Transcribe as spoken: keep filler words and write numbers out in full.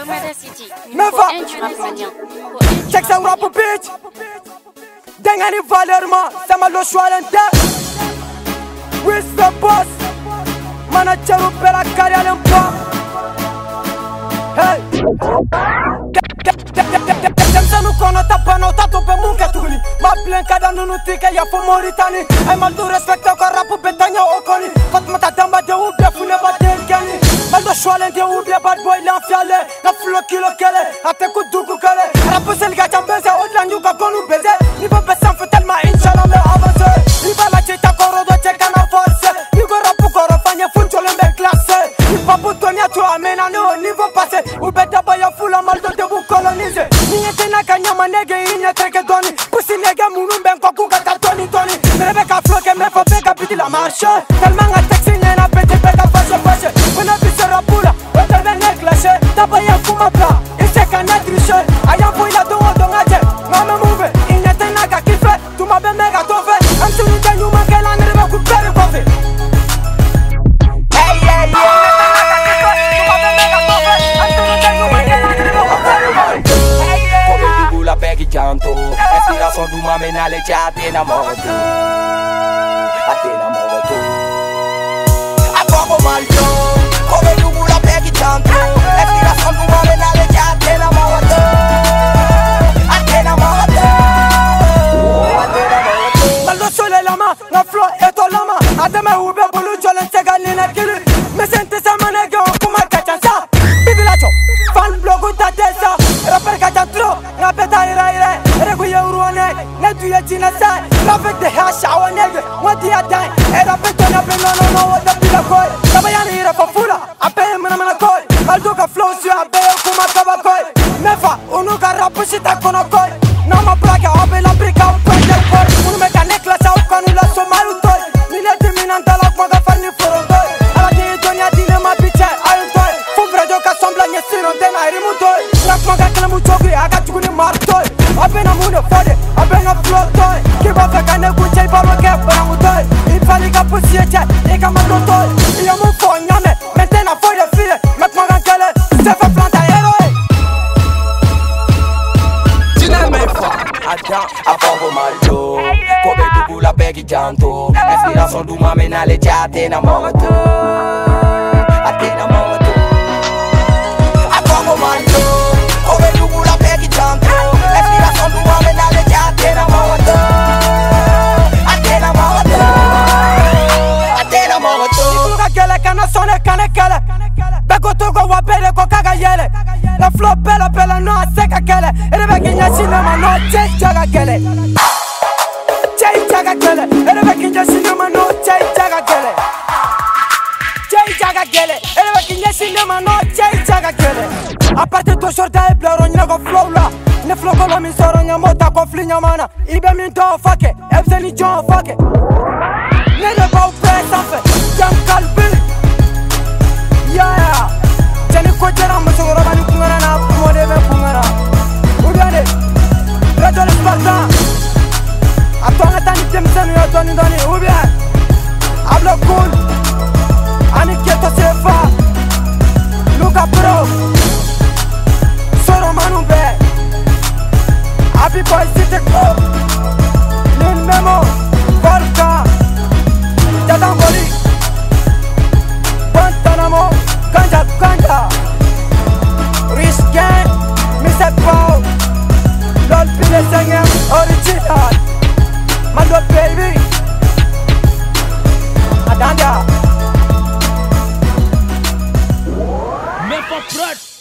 Mefa check sa rap bitch dengani valeur ma sama lo choalente with the boss manager pela carrière en pas hey Demsanu kono tapano tato pe munka tuguni ma plen kada nunu tika ya fo Mauritanie ay mal do respecte ko rap betanya okoni fatma ta damba de ou be fune ba denkani mal do choale de ou be bad boy l'enfiale na flo kilo kele ate ku duku kele rap sel ga tambeze odla nyuka konu beze ni ba besan fa tellement inshallah me avance ni ba la chita koro do cheka na force ni go rap koro fanya funcho le me classe ni ba butonia tu amena no ni va passer ou beta ba ya fula mal do de bu coloniser ni etena kanyama nege inya treke doni pusi nege munu ben ko ku kata toni toni merebe ka flo ke me fo be ka piti la marche tellement a taxi ne na pete be ka fashe fashe wena bisera pula weta ben ne classe taba ya fuma bla ese kana triche aya fo ila do do ngaje ngame move inya tena ka kife tu ma be mega tofe am sunu tanyu ma ke la nrebe ku pere ko fe hey hey hey la peggy janto Inspiração do uma menale já tem na moto Até na moto A pouco maldo Come do la peggy janto Inspiração do uma menale já tem na moto Até na moto Até na moto Maldo sole lama Na flow eto lama Ademe ube bulu jole sega nina kili Me sente sa manege okuma kachansa Bibi lacho Fan blogu ta desa Rapper kachatro Rapeta ira ira Regu ye uruane Netu ye china sai Rapet de hash awa nege Wadi ya dai E rapeto na pe no no no Wada bila koi Kabayani ira fa fula Ape mena mena koi Alduka flow si abe kuma kaba koi Mefa unuka rapu shita kono koi Nama plaka abe la brika upende koi Unu meka necklace au kanu la somaru toi Mine terminanta la kwa gafani foro toi Ala di donya dine ma biche ayu toi Fumbre joka sombla nye siro dena irimu toi Rakmaga kele muchogri aga chukuni martoi Abena mune fode, abena flotoi Kiba feka ne kuche ibalo ke bana mutoi Ifali ka pusi eche, ika mandotoi Iyo mufo nyame, mentena fode file Rakmaga kele, sefe planta heroe Chine mefa, adan, afongo maldo Kobe dugu la pegi janto Inspiração do uma menale já tem na moto Até na moto Afongo maldo Kobe dugu la pegi janto Inspiração do uma menale já tem na moto Até na moto Até na moto Ituga kele kana sone kane kele Beko tugo wapele ko kaga yele La flow pela pela no aseka kele Erebe kinya sinema no chase jaga kele Chase jaga kele Erebe kinya sinema no chase jaga kele Chase jaga kele Erebe kinya sinema no chase jaga kele Aparte to shorta e blero nyina go flow la Ne flow ko mi soro nya mota ko fli nya mana Ibe min to fake Ebse ni jon fake Ne le ba press afe Jam kalbi Yeah Jeni ko jera mo so roba ni kungana na mo de be kungana Udane Radio Spartan Atonga tani temsenu ya toni doni ubia Hablo cool Ani keto sefa Luka pro Soro manu be Happy boy city club Lil Memo Volca Jadamboli Guantanamo Kanja Kanja Rich Gang Mister Paul Lol Pile Sengem Original Malo baby Adanda Mefa Prod